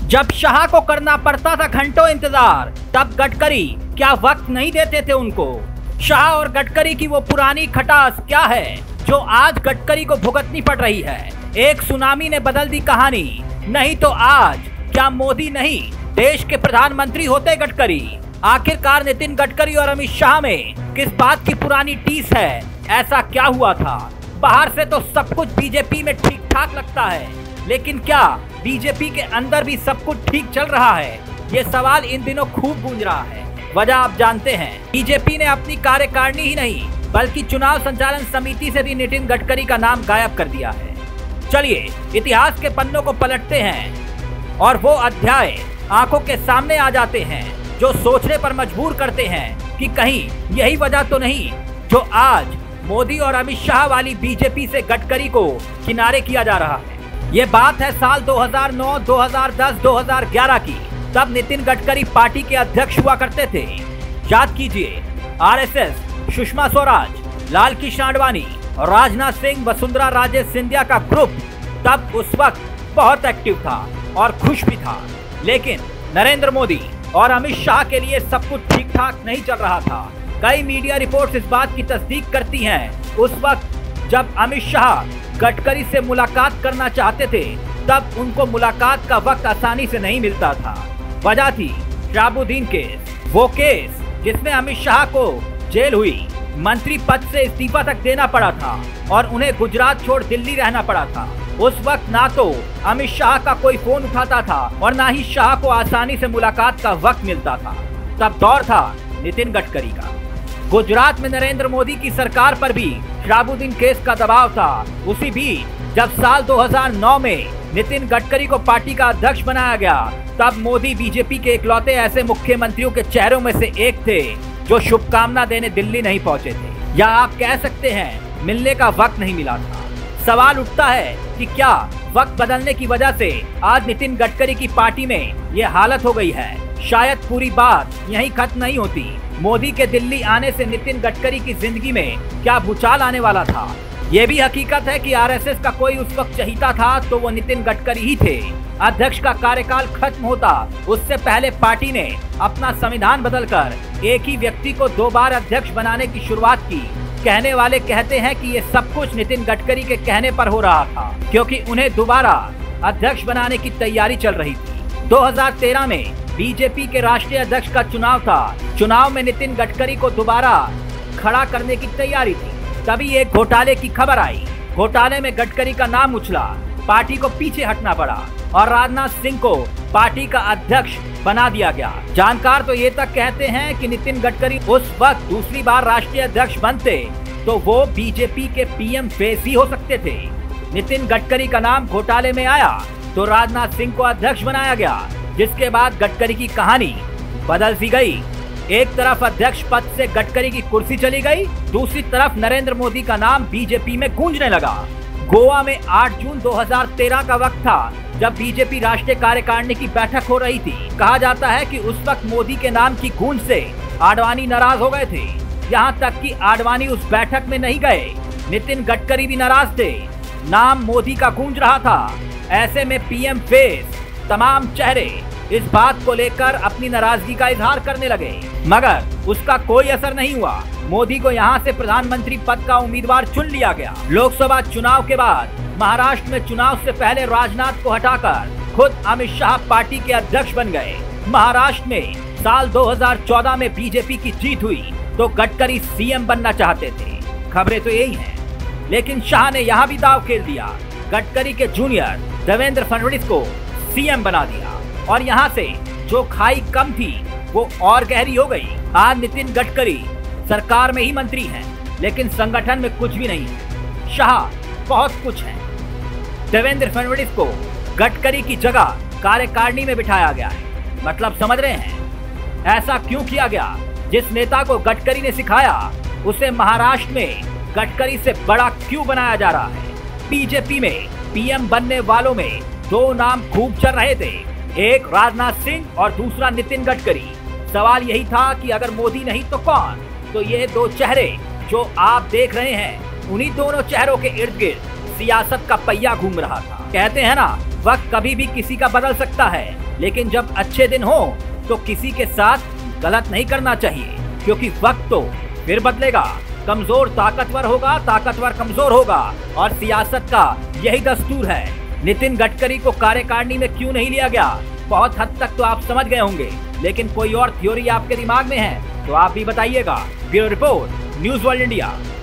जब शाह को करना पड़ता था घंटों इंतजार, तब गडकरी क्या वक्त नहीं देते थे उनको। शाह और गडकरी की वो पुरानी खटास क्या है जो आज गडकरी को भुगतनी पड़ रही है। एक सुनामी ने बदल दी कहानी, नहीं तो आज क्या मोदी नहीं देश के प्रधानमंत्री होते गडकरी। आखिरकार नितिन गडकरी और अमित शाह में किस बात की पुरानी टीस है, ऐसा क्या हुआ था। बाहर से तो सब कुछ बीजेपी में ठीक ठाक लगता है, लेकिन क्या बीजेपी के अंदर भी सब कुछ ठीक चल रहा है, ये सवाल इन दिनों खूब गूंज रहा है। वजह आप जानते हैं, बीजेपी ने अपनी कार्यकारिणी ही नहीं बल्कि चुनाव संचालन समिति से भी नितिन गडकरी का नाम गायब कर दिया है। चलिए इतिहास के पन्नों को पलटते हैं और वो अध्याय आंखों के सामने आ जाते हैं जो सोचने पर मजबूर करते हैं कि कहीं यही वजह तो नहीं जो आज मोदी और अमित शाह वाली बीजेपी से गडकरी को किनारे किया जा रहा है। ये बात है साल 2009, 2010, 2011 की। तब नितिन गडकरी पार्टी के अध्यक्ष हुआ करते थे। याद कीजिए, आरएसएस, सुषमा स्वराज, लाल कृष्ण आडवाणी, राजनाथ सिंह, वसुंधरा राजे सिंधिया का ग्रुप तब उस वक्त बहुत एक्टिव था और खुश भी था। लेकिन नरेंद्र मोदी और अमित शाह के लिए सब कुछ ठीक ठाक नहीं चल रहा था। कई मीडिया रिपोर्ट्स इस बात की तस्दीक करती हैं। उस वक्त जब अमित शाह गडकरी से मुलाकात करना चाहते थे, तब उनको मुलाकात का वक्त आसानी से नहीं मिलता था। वजह थी शहाबुद्दीन केस, वो केस जिसमें अमित शाह को जेल हुई, मंत्री पद से इस्तीफा तक देना पड़ा था और उन्हें गुजरात छोड़ दिल्ली रहना पड़ा था। उस वक्त ना तो अमित शाह का कोई फोन उठाता था और ना ही शाह को आसानी से मुलाकात का वक्त मिलता था। तब दौर था नितिन गडकरी का। गुजरात में नरेंद्र मोदी की सरकार पर भी शहाबुद्दीन केस का दबाव था। उसी बीच जब साल 2009 में नितिन गडकरी को पार्टी का अध्यक्ष बनाया गया, तब मोदी बीजेपी के इकलौते ऐसे मुख्यमंत्रियों के चेहरों में से एक थे जो शुभकामना देने दिल्ली नहीं पहुंचे थे, या आप कह सकते हैं मिलने का वक्त नहीं मिला था। सवाल उठता है कि क्या वक्त बदलने की वजह से आज नितिन गडकरी की पार्टी में ये हालत हो गई है। शायद पूरी बात यहीं खत्म नहीं होती। मोदी के दिल्ली आने से नितिन गडकरी की जिंदगी में क्या भूचाल आने वाला था। ये भी हकीकत है कि आरएसएस का कोई उस वक्त चहीता था तो वो नितिन गडकरी ही थे। अध्यक्ष का कार्यकाल खत्म होता उससे पहले पार्टी ने अपना संविधान बदलकर एक ही व्यक्ति को 2 बार अध्यक्ष बनाने की शुरुआत की। कहने वाले कहते हैं कि ये सब कुछ नितिन गडकरी के कहने पर हो रहा था, क्योंकि उन्हें दोबारा अध्यक्ष बनाने की तैयारी चल रही थी। 2013 में बीजेपी के राष्ट्रीय अध्यक्ष का चुनाव था। चुनाव में नितिन गडकरी को दोबारा खड़ा करने की तैयारी थी। तभी एक घोटाले की खबर आई। घोटाले में गडकरी का नाम उछला, पार्टी को पीछे हटना पड़ा और राजनाथ सिंह को पार्टी का अध्यक्ष बना दिया गया। जानकार तो ये तक कहते हैं कि नितिन गडकरी उस वक्त दूसरी बार राष्ट्रीय अध्यक्ष बनते तो वो बीजेपी के पीएम फेस ही हो सकते थे। नितिन गडकरी का नाम घोटाले में आया तो राजनाथ सिंह को अध्यक्ष बनाया गया, जिसके बाद गडकरी की कहानी बदल सी गई। एक तरफ अध्यक्ष पद से गडकरी की कुर्सी चली गई, दूसरी तरफ नरेंद्र मोदी का नाम बीजेपी में गूंजने लगा। गोवा में 8 जून 2013 का वक्त था जब बीजेपी राष्ट्रीय कार्यकारिणी की बैठक हो रही थी। कहा जाता है कि उस वक्त मोदी के नाम की गूंज से आडवाणी नाराज हो गए थे। यहाँ तक कि आडवाणी उस बैठक में नहीं गए। नितिन गडकरी भी नाराज थे। नाम मोदी का गूंज रहा था। ऐसे में पीएम फेस तमाम चेहरे इस बात को लेकर अपनी नाराजगी का इजहार करने लगे, मगर उसका कोई असर नहीं हुआ। मोदी को यहां से प्रधानमंत्री पद का उम्मीदवार चुन लिया गया। लोकसभा चुनाव के बाद महाराष्ट्र में चुनाव से पहले राजनाथ को हटाकर खुद अमित शाह पार्टी के अध्यक्ष बन गए। महाराष्ट्र में साल 2014 में बीजेपी की जीत हुई तो गडकरी सीएम बनना चाहते थे। खबरें तो यही हैं, लेकिन शाह ने यहाँ भी दाव खेल दिया। गडकरी के जूनियर देवेंद्र फडणवीस को सीएम बना दिया और यहाँ से जो खाई कम थी वो और गहरी हो गई। आज नितिन गडकरी सरकार में ही मंत्री हैं, लेकिन संगठन में कुछ भी नहीं है। शाह बहुत कुछ है। देवेंद्र फडणवीस को गडकरी की जगह कार्यकारिणी में बिठाया गया है। मतलब समझ रहे हैं ऐसा क्यों किया गया? जिस नेता को गडकरी ने सिखाया उसे महाराष्ट्र में गडकरी से बड़ा क्यों बनाया जा रहा है? बीजेपी में पीएम बनने वालों में 2 नाम खूब चल रहे थे, एक राजनाथ सिंह और दूसरा नितिन गडकरी। सवाल यही था कि अगर मोदी नहीं तो कौन? तो ये 2 चेहरे जो आप देख रहे हैं, उन्हीं दोनों चेहरों के इर्द गिर्द सियासत का पहिया घूम रहा था। कहते हैं ना, वक्त कभी भी किसी का बदल सकता है, लेकिन जब अच्छे दिन हो तो किसी के साथ गलत नहीं करना चाहिए, क्योंकि वक्त तो फिर बदलेगा। कमजोर ताकतवर होगा, ताकतवर कमजोर होगा, और सियासत का यही दस्तूर है। नितिन गडकरी को कार्यकारिणी में क्यों नहीं लिया गया, बहुत हद तक तो आप समझ गए होंगे, लेकिन कोई और थ्योरी आपके दिमाग में है तो आप भी बताइएगा। Bureau report, news world India.